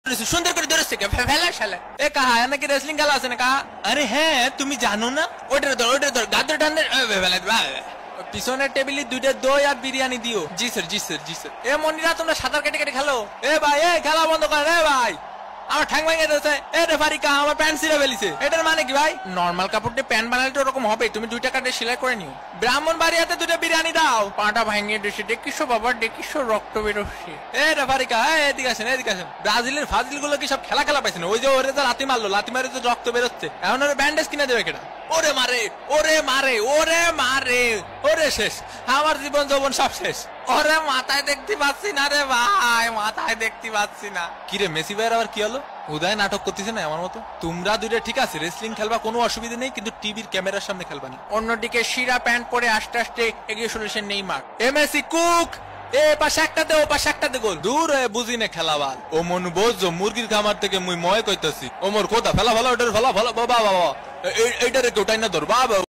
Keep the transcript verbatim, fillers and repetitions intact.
সুন্দর করে ধরেছে ফেলা শালা এ কাহা নাকি রেসলিং খেলা আছে না কাহা? আরে হ্যাঁ তুমি জানো না? ওইটার ধর ওইটার ধর গাদ্র ঠান্ডার পিছনের টেবিলে দুইটা দই আর বিরিয়ানি দিও। জি স্যার জি স্যার জি স্যার। এ মনিরা তোমরা সাঁতার কেটে কেটে খেলো। এ ভাই এ খেলা বন্ধ করেন। এ ভাই আমার ঠ্যাং ভেঙে দিয়েছে। এ রেফারি কা আমার প্যান্ট ছিঁড়ে ফেলিছে। এটার মানে কি ভাই? নরমাল কাপড় দিয়ে প্যান্ট বানালে তো ওরকম হবে। তুমি দুইটা কাটে সেলাই করে নিও। ব্রাহ্মণ বাড়িয়াতে দুটো বিরিয়ানি দাও। পাটা ভাঙিয়ে দিয়েছে। দেখিসো বাবা দেখিসো রক্ত বেরোচ্ছে। এ রেফারি কা এদিকে আসেন এদিকে আসেন। ব্রাজিলের ফাজিল গুলো কি সব খেলা খেলা পাইছে না? ওই যে ওরে তো লাথি মারলো, লাথি মারে তো রক্ত বেরোচ্ছে। এখন ওরে ব্যান্ডেজ কিনে দেবে কেনা? ওরে মারে ওরে মারে ওরে মারে ওরে শেষ আমার জীবন যৌবন সব শেষ। ওরে মাথায় দেখতে পাচ্ছি না রে ভাই, মাথায় দেখতে পাচ্ছি না। কিরে মেসি ভাইয়ের আবার কি হলো? উদয় নাটক করতেছে না আমার মতো? তোমরা দুইটা ঠিক আছে রেসলিং খেলবা, কোনো অসুবিধা নেই, কিন্তু টিভির ক্যামেরার সামনে খেলবা না। অন্যদিকে শিরা প্যান্ট পরে আস্তে আস্তে এগিয়ে চলেছেন নেইমার। এমএসি কুক এ পাশে একটাতে ও পাশে একটাতে গোল। দূর হয়ে বুঝি না খেলাবাল। ও মন বোঝো মুরগির খামার থেকে মুই ময় কইতাছি। ও মোর কোথা ফেলা ফেলা ওটার ফেলা ফেলা বাবা বাবা এইটারে কেউ টাইনা ধর বাবা।